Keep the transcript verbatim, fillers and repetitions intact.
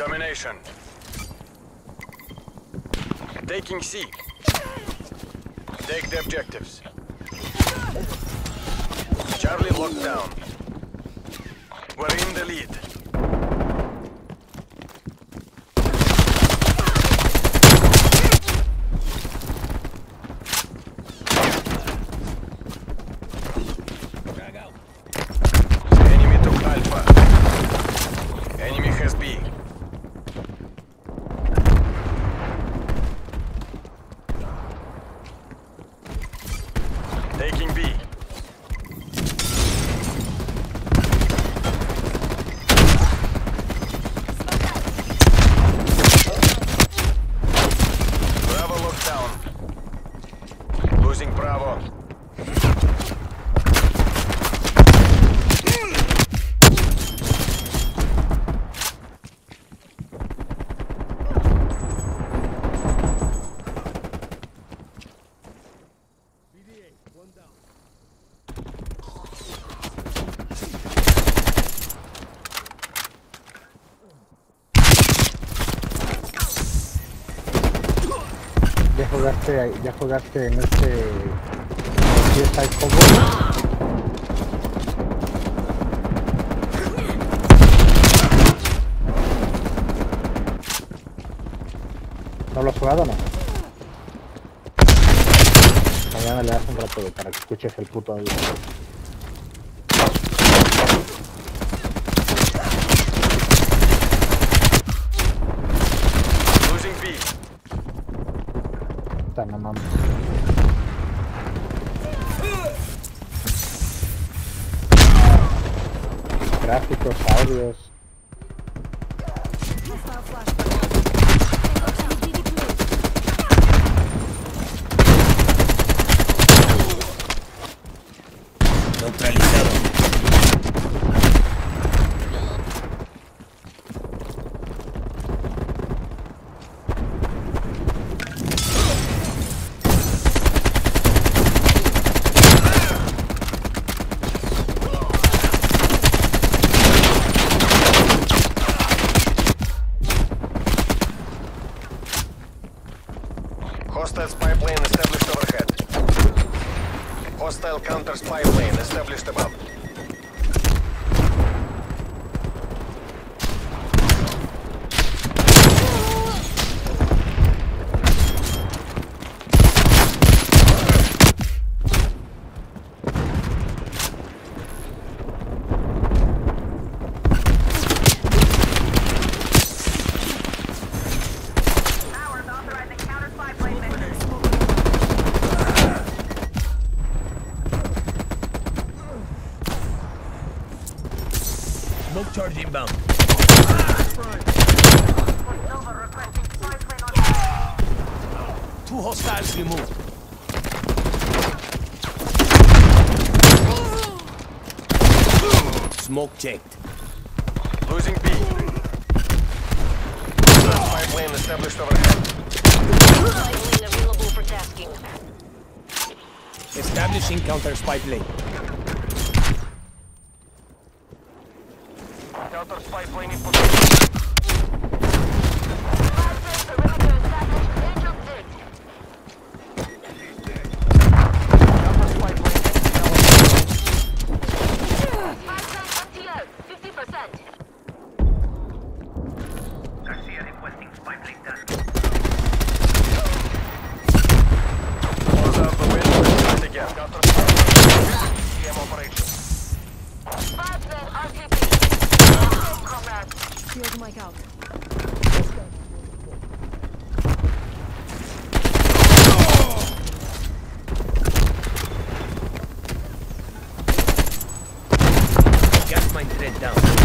Domination. Taking C. Take the objectives. Charlie locked down. We're in the lead. Enemy took Alpha. Enemy has B. Taking B. Bravo locked down. Losing Bravo. Ya jugaste, ya jugaste en este G S I Cowboy. ¿No lo has jugado o no? Mañana le das un rato para que escuches el puto audio. Losing B. Está no mames. Gráficos, audios. Neutralizado. Hostile spy plane established overhead. Hostile counter spy plane established above. Smoke charge inbound. Two hostiles removed. Smoke checked. Losing B. Spy plane established overhead. Spy plane available for tasking. Establishing counter spy plane. Counter spy plane in position. Garcia requesting spy plane task. Close out the window and try it again. Counter spy plane. C M operation. Field mic out. Gas mine thread down.